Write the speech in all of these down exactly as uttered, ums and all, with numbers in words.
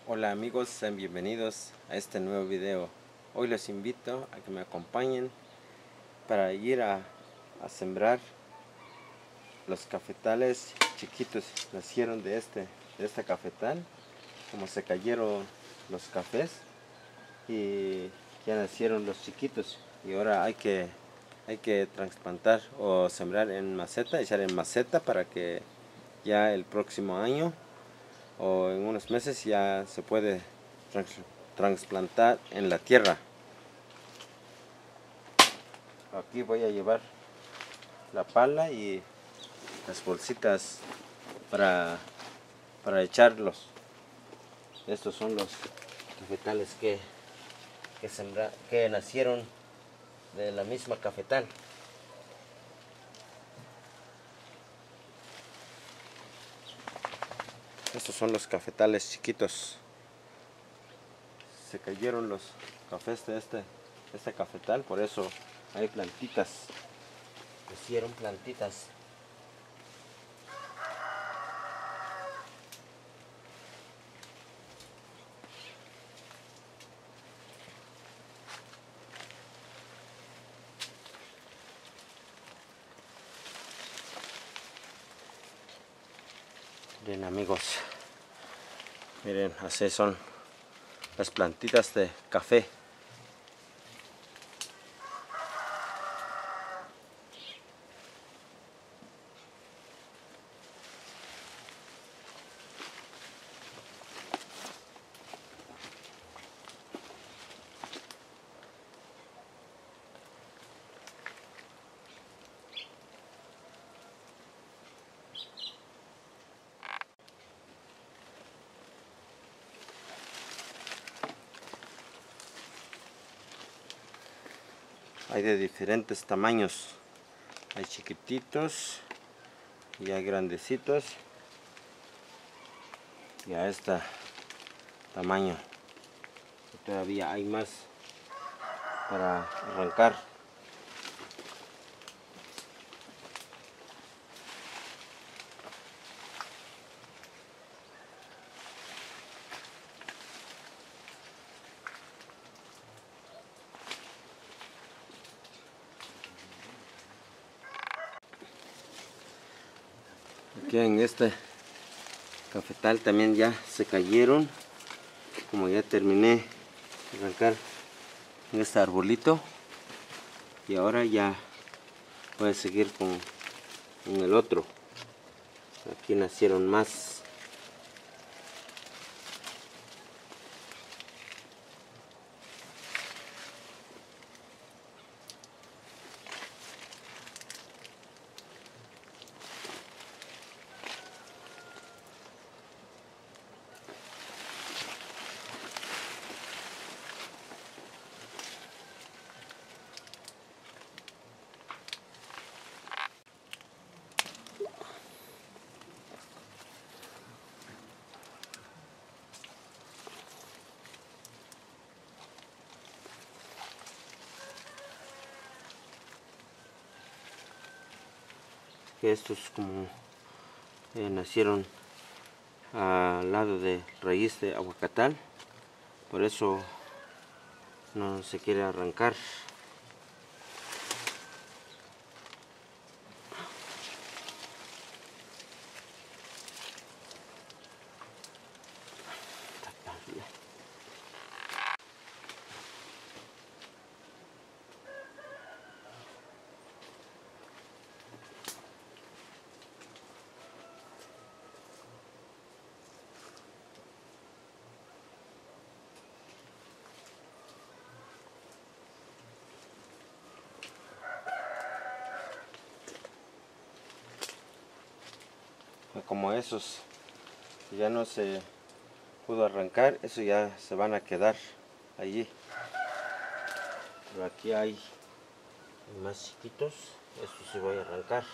Hola amigos, sean bienvenidos a este nuevo video. Hoy les invito a que me acompañen para ir a, a sembrar los cafetales chiquitos. Nacieron de este, de este cafetal, como se cayeron los cafés y ya nacieron los chiquitos. Y ahora hay que, hay que trasplantar o sembrar en maceta, echar en maceta para que ya el próximo año o en unos meses ya se puede trans trasplantar en la tierra. Aquí voy a llevar la pala y las bolsitas para, para echarlos. Estos son los cafetales que, que, sembra, que nacieron de la misma cafetal. Estos son los cafetales chiquitos. Se cayeron los cafés de este, este cafetal, por eso hay plantitas. Hicieron plantitas. Bien amigos, miren, así son las plantitas de café. Hay de diferentes tamaños, hay chiquititos y hay grandecitos y a este tamaño. Y todavía hay más para arrancar. Aquí en este cafetal también ya se cayeron, como ya terminé de arrancar en este arbolito, y ahora ya voy a seguir con, con el otro. Aquí nacieron más. Estos como eh, nacieron al lado de raíz de aguacatal, por eso no se quiere arrancar. Como esos ya no se pudo arrancar, eso ya se van a quedar allí. Pero aquí hay más chiquitos, estos sí voy a arrancar.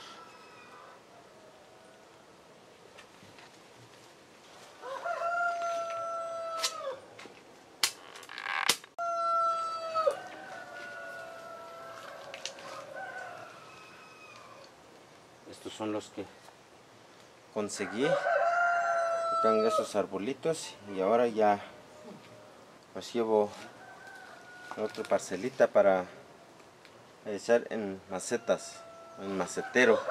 Estos son los que conseguí. acá en esos arbolitos, y ahora ya los llevo a otra parcelita para echar en macetas, en macetero.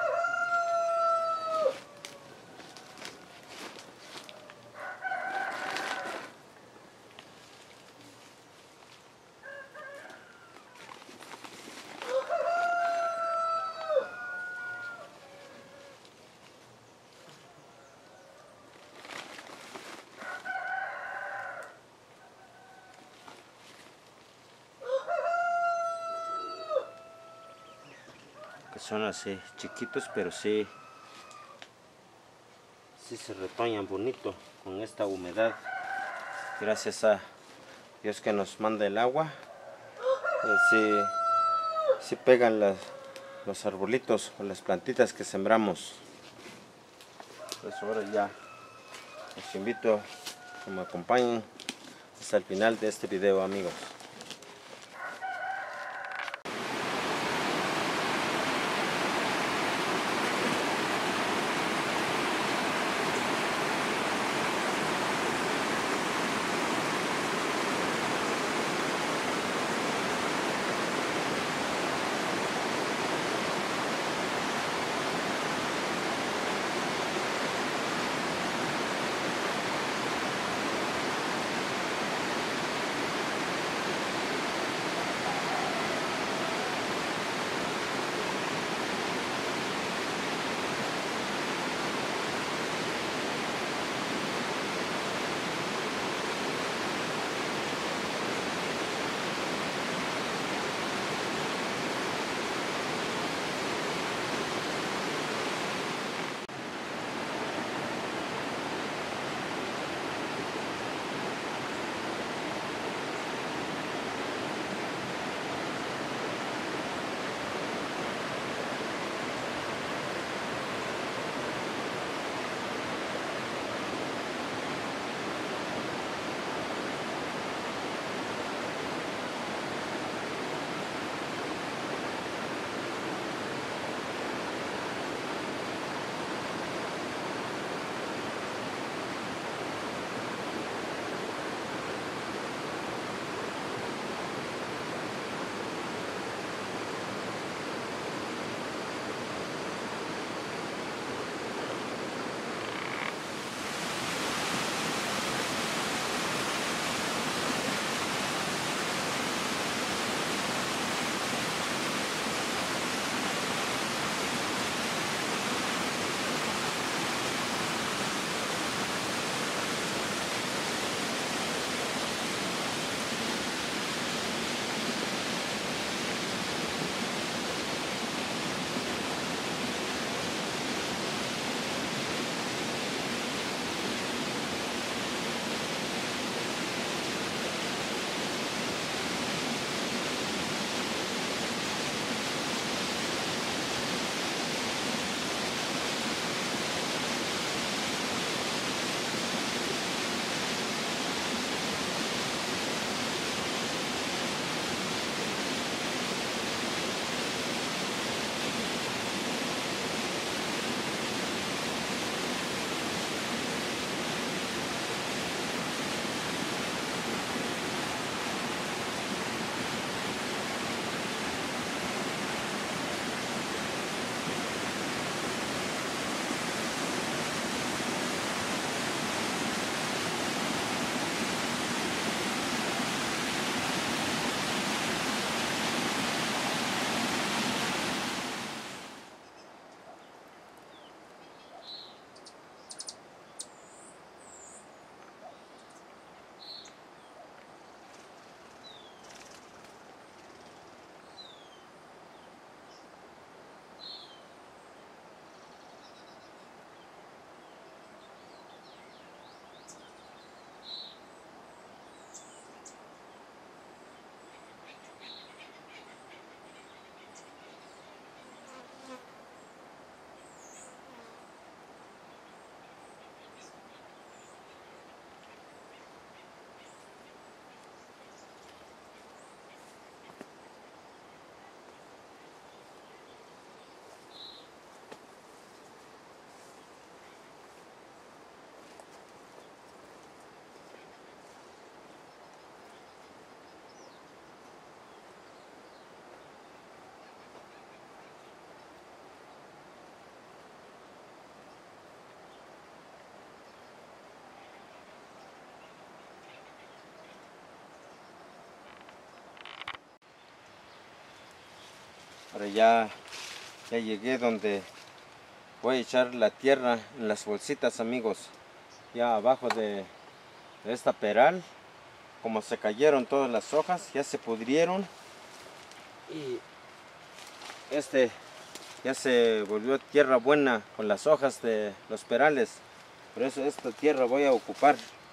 Que son así chiquitos, pero sí, sí se retoñan bonito con esta humedad. Gracias a Dios que nos manda el agua, pues sí, sí pegan las, los arbolitos o las plantitas que sembramos. Pues ahora ya los invito a que me acompañen hasta el final de este video, amigos. pero ya, ya llegué donde voy a echar la tierra en las bolsitas, amigos. Ya abajo de, de esta peral, como se cayeron todas las hojas, ya se pudrieron. Y este ya se volvió tierra buena con las hojas de los perales. Por eso esta tierra voy a ocupar.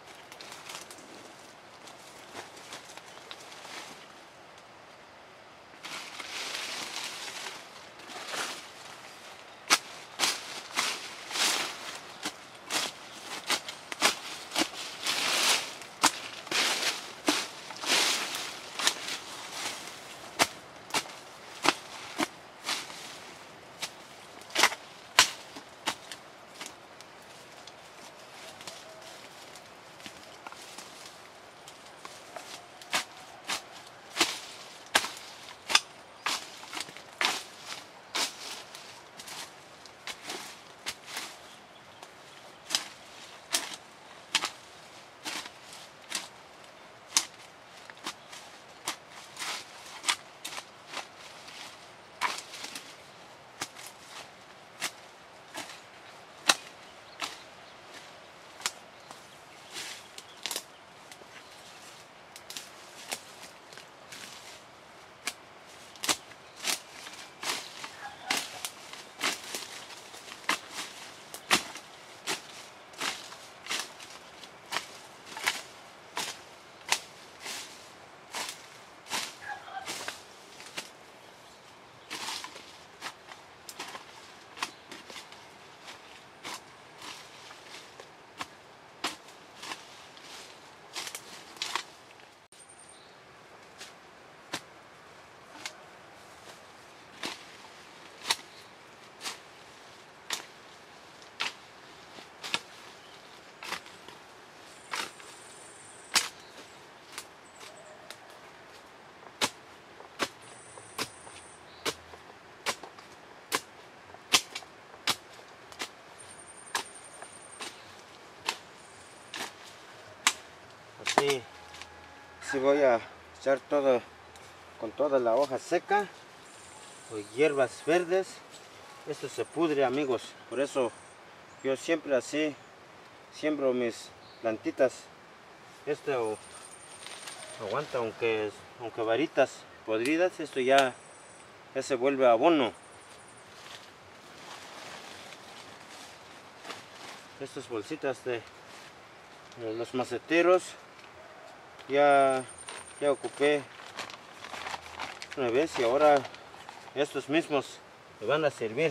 Así, así voy a echar todo con toda la hoja seca o hierbas verdes. Esto se pudre, amigos, por eso yo siempre así siembro mis plantitas. Esto aguanta, aunque, aunque varitas podridas, esto ya, ya se vuelve abono. Estas bolsitas de los maceteros ya, ya ocupé una vez y ahora estos mismos me van a servir.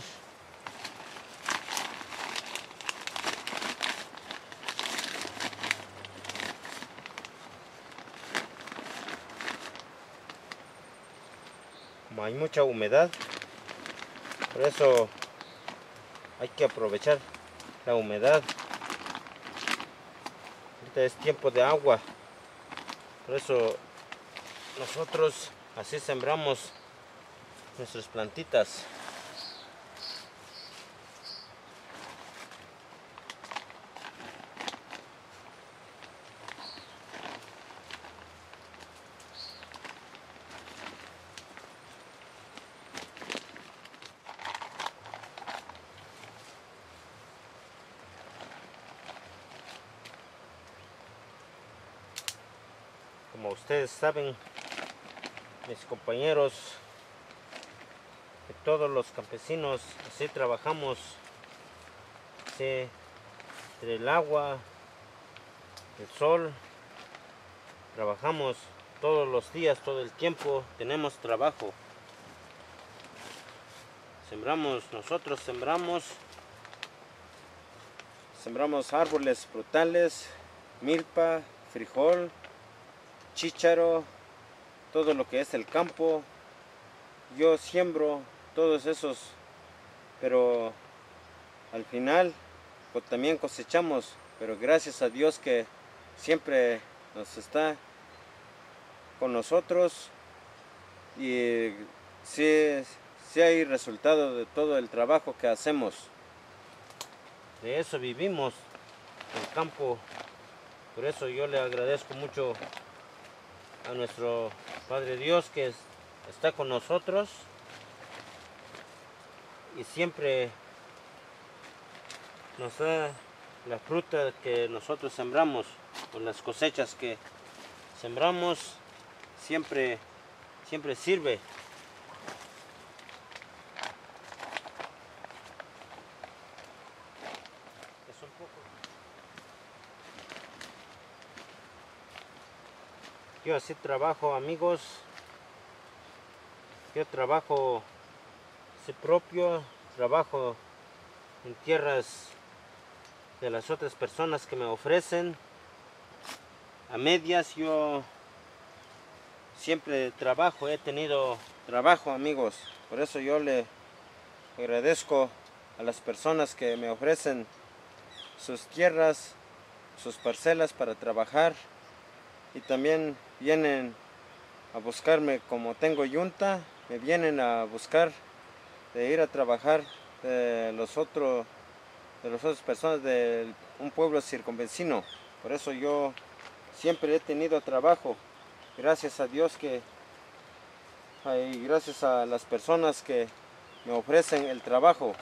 Como hay mucha humedad, por eso hay que aprovechar la humedad. Ahorita es tiempo de agua, por eso nosotros así sembramos nuestras plantitas. Como ustedes saben, mis compañeros, que todos los campesinos así trabajamos, así, entre el agua, el sol, trabajamos todos los días, todo el tiempo, tenemos trabajo. Sembramos, nosotros sembramos, sembramos árboles frutales, milpa, frijol, chícharo, todo lo que es el campo. Yo siembro todos esos, pero al final pues, también cosechamos, pero gracias a Dios que siempre nos está con nosotros y sí, sí hay resultado de todo el trabajo que hacemos. De eso vivimos, el campo. Por eso yo le agradezco mucho a nuestro Padre Dios que está con nosotros y siempre nos da la fruta que nosotros sembramos, o las cosechas que sembramos, siempre, siempre sirve. Es un poco. Yo así trabajo, amigos. Yo trabajo así propio, trabajo en tierras de las otras personas que me ofrecen. A medias yo siempre trabajo, he tenido trabajo, amigos. Por eso yo le agradezco a las personas que me ofrecen sus tierras, sus parcelas para trabajar. Y también vienen a buscarme, como tengo yunta, me vienen a buscar de ir a trabajar de los otros de las otras personas de un pueblo circunvecino. Por eso yo siempre he tenido trabajo, gracias a Dios que y gracias a las personas que me ofrecen el trabajo.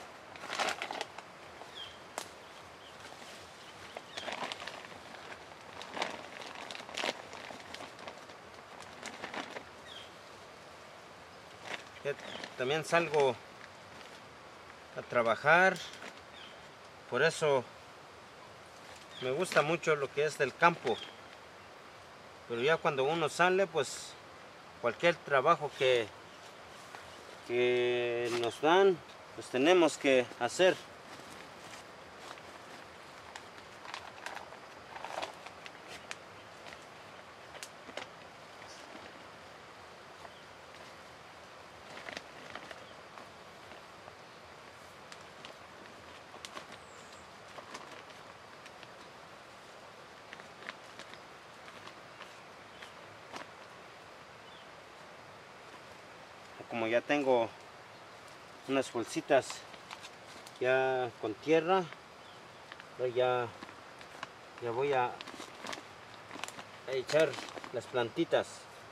También salgo a trabajar, por eso me gusta mucho lo que es del campo. Pero ya cuando uno sale, pues cualquier trabajo que, que nos dan, pues tenemos que hacer. Como ya tengo unas bolsitas ya con tierra, ya, ya voy a, a echar las plantitas.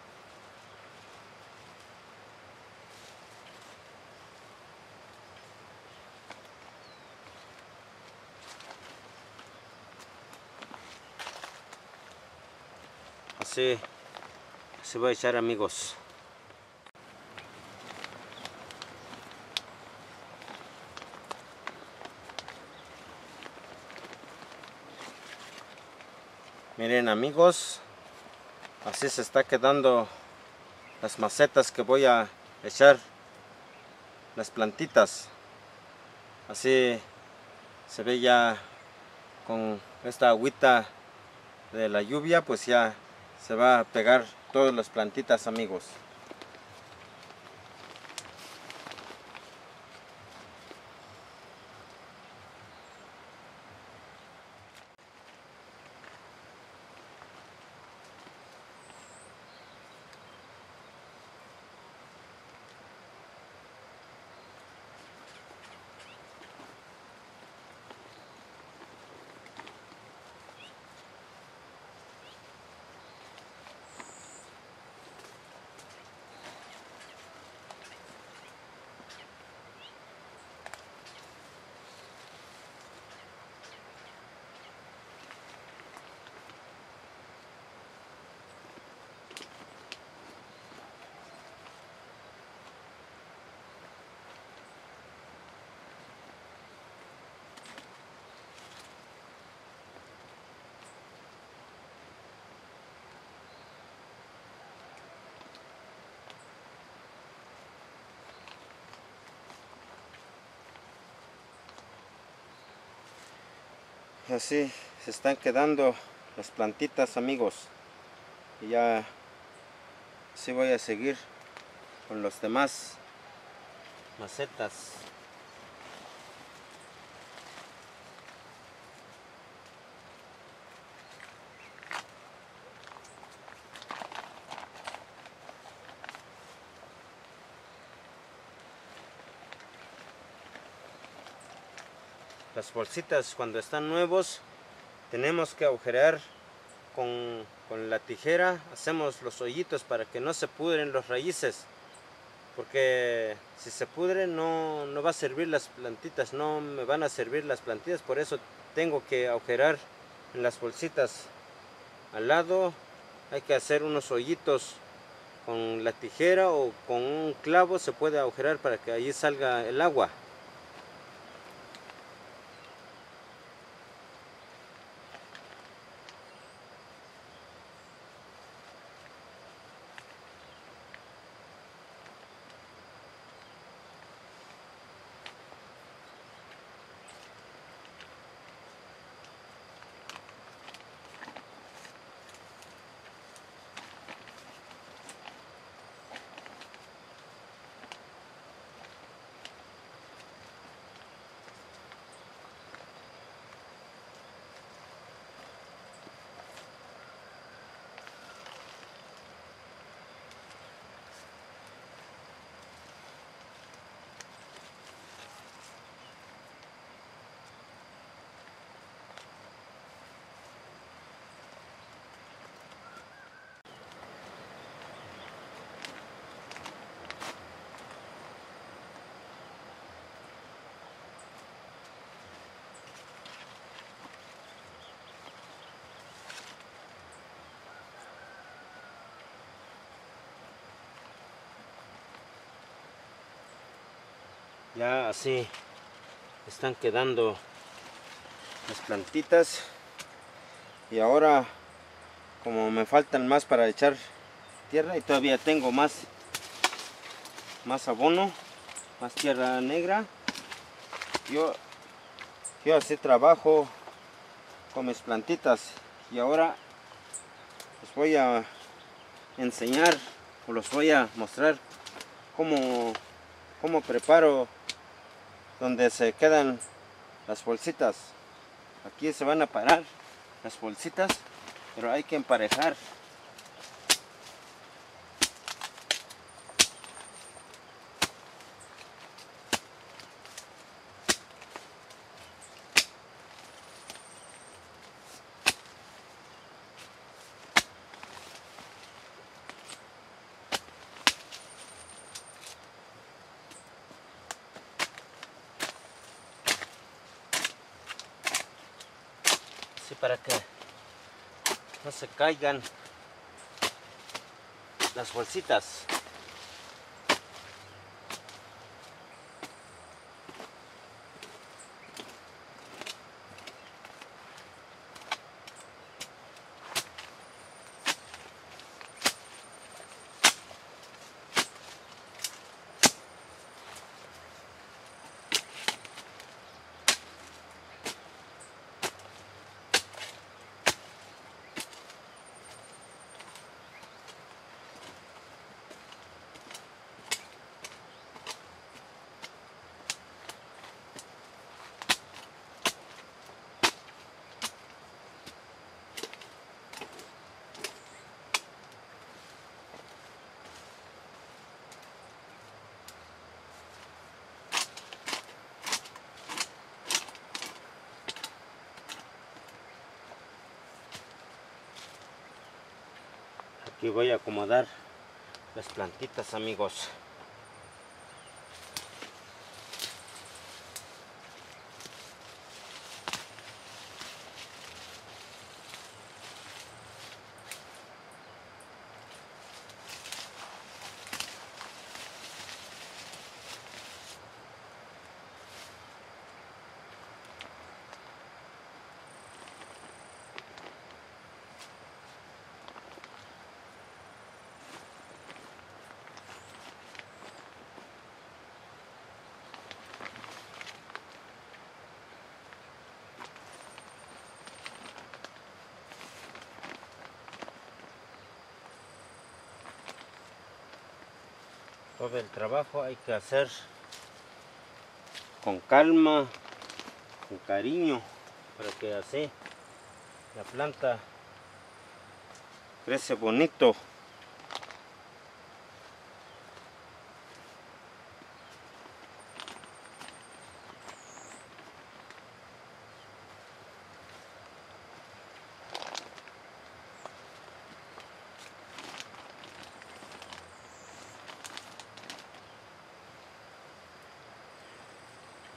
Así se va a echar, amigos. Miren, amigos, así se está quedando las macetas que voy a echar las plantitas. Así se ve ya con esta agüita de la lluvia, pues ya se va a pegar todas las plantitas, amigos. Así se están quedando las plantitas, amigos, y ya así voy a seguir con los demás macetas. Las bolsitas, cuando están nuevos, tenemos que agujerear con, con la tijera. Hacemos los hoyitos para que no se pudren las raíces. porque si se pudre no, no va a servir las plantitas, no me van a servir las plantitas, por eso tengo que agujerar en las bolsitas al lado. Hay que hacer unos hoyitos con la tijera o con un clavo, se puede agujerar para que ahí salga el agua. Ya así están quedando las plantitas, y ahora como me faltan más para echar tierra y todavía tengo más más abono, más tierra negra, yo yo así trabajo con mis plantitas. Y ahora les voy a enseñar o los voy a mostrar cómo, cómo preparo donde se quedan las bolsitas. Aquí se van a parar las bolsitas, pero hay que emparejar. Así para que no se caigan las bolsitas. Aquí voy a acomodar las plantitas, amigos. Todo el trabajo hay que hacer con calma, con cariño, para que así la planta crece bonito.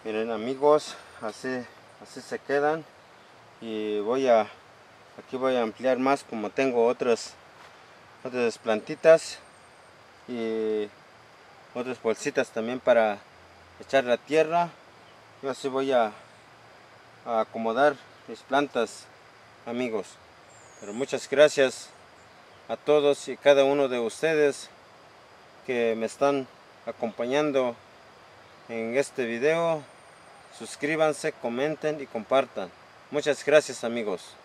Miren amigos, así, así se quedan. Y voy a, aquí voy a ampliar más, como tengo otras, otras plantitas y otras bolsitas también para echar la tierra. Yo así voy a, a acomodar mis plantas, amigos. Pero muchas gracias a todos y cada uno de ustedes que me están acompañando en este video. Suscríbanse, comenten y compartan. Muchas gracias amigos.